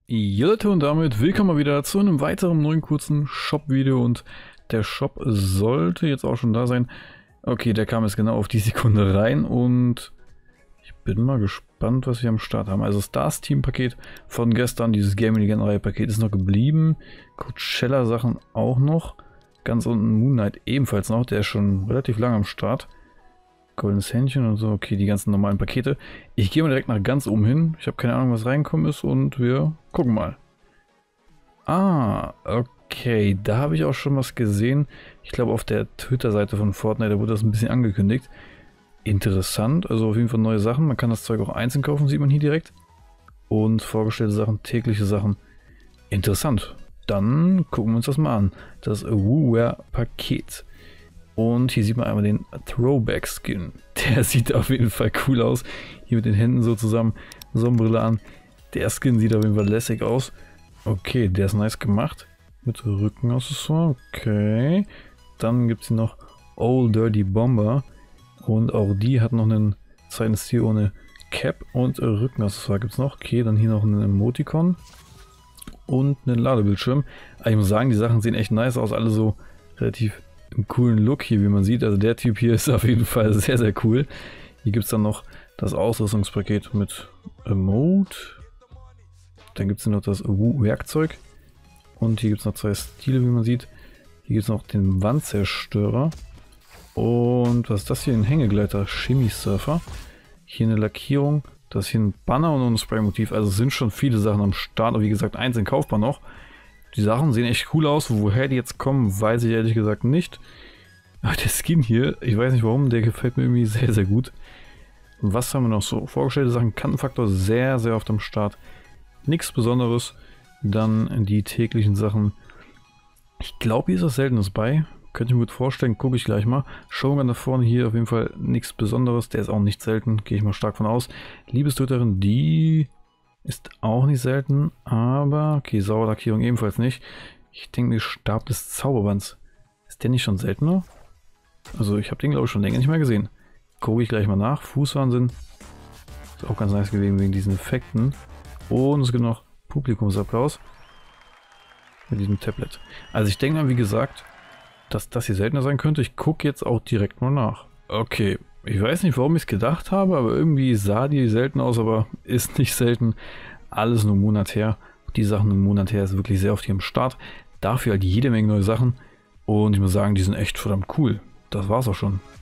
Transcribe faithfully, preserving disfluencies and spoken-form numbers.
Ja Leute, und damit willkommen mal wieder zu einem weiteren neuen kurzen Shop-Video, und der Shop sollte jetzt auch schon da sein. Okay, der kam jetzt genau auf die Sekunde rein und ich bin mal gespannt, was wir am Start haben. Also Stars Team Paket von gestern, dieses Gaming Legend Reihe Paket ist noch geblieben. Coachella Sachen auch noch. Ganz unten Moon Knight ebenfalls noch, der ist schon relativ lang am Start. Goldenes Händchen und so, okay, die ganzen normalen Pakete. Ich gehe mal direkt nach ganz oben hin. Ich habe keine Ahnung, was reingekommen ist, und wir gucken mal. Ah, okay, da habe ich auch schon was gesehen. Ich glaube, auf der Twitter-Seite von Fortnite, da wurde das ein bisschen angekündigt. Interessant, also auf jeden Fall neue Sachen. Man kann das Zeug auch einzeln kaufen, sieht man hier direkt. Und vorgestellte Sachen, tägliche Sachen. Interessant. Dann gucken wir uns das mal an. Das WooWare-Paket. Und hier sieht man einmal den Throwback-Skin. Der sieht auf jeden Fall cool aus. Hier mit den Händen so zusammen, Sonnenbrille an. Der Skin sieht auf jeden Fall lässig aus. Okay, der ist nice gemacht. Mit Rückenaccessoire, okay. Dann gibt es hier noch Old Dirty Bomber. Und auch die hat noch einen zweiten Stil ohne Cap und Rückenaccessoire gibt es noch. Okay, dann hier noch einen Emoticon. Und einen Ladebildschirm. Aber ich muss sagen, die Sachen sehen echt nice aus. Alle so relativ einen coolen Look hier, wie man sieht. Also der Typ hier ist auf jeden Fall sehr, sehr cool. Hier gibt es dann noch das Ausrüstungspaket mit Emote. Dann gibt es noch das Woo-Werkzeug. Und hier gibt es noch zwei Stile, wie man sieht. Hier gibt es noch den Wandzerstörer. Und was ist das hier? Ein Hängegleiter, Chemie-Surfer. Hier eine Lackierung. Das ist hier ein Banner und ein Spray-Motiv. Also es sind schon viele Sachen am Start. Aber wie gesagt, einzeln kaufbar noch. Die Sachen sehen echt cool aus. Woher die jetzt kommen, weiß ich ehrlich gesagt nicht. Aber der Skin hier, ich weiß nicht warum, der gefällt mir irgendwie sehr, sehr gut. Was haben wir noch so? Vorgestellte Sachen, Kantenfaktor sehr, sehr oft am Start. Nichts Besonderes. Dann die täglichen Sachen. Ich glaube, hier ist was Seltenes bei. Könnte ich mir gut vorstellen, gucke ich gleich mal. Shogun da vorne, hier auf jeden Fall nichts Besonderes. Der ist auch nicht selten, gehe ich mal stark von aus. Liebestöterin, die ist auch nicht selten, aber okay, Sauerlackierung ebenfalls nicht. Ich denke mir, Stab des Zauberbands. Ist der nicht schon seltener? Also ich habe den, glaube ich, schon länger nicht mehr gesehen. Gucke ich gleich mal nach. Fußwahnsinn. Ist auch ganz nice gewesen wegen diesen Effekten. Und es gibt noch Publikumsapplaus. Mit diesem Tablet. Also ich denke mal, wie gesagt, dass das hier seltener sein könnte. Ich gucke jetzt auch direkt mal nach. Okay. Ich weiß nicht, warum ich es gedacht habe, aber irgendwie sah die selten aus, aber ist nicht selten. Alles nur einen Monat her. Die Sachen einen Monat her ist wirklich sehr oft hier am Start. Dafür halt jede Menge neue Sachen. Und ich muss sagen, die sind echt verdammt cool. Das war's auch schon.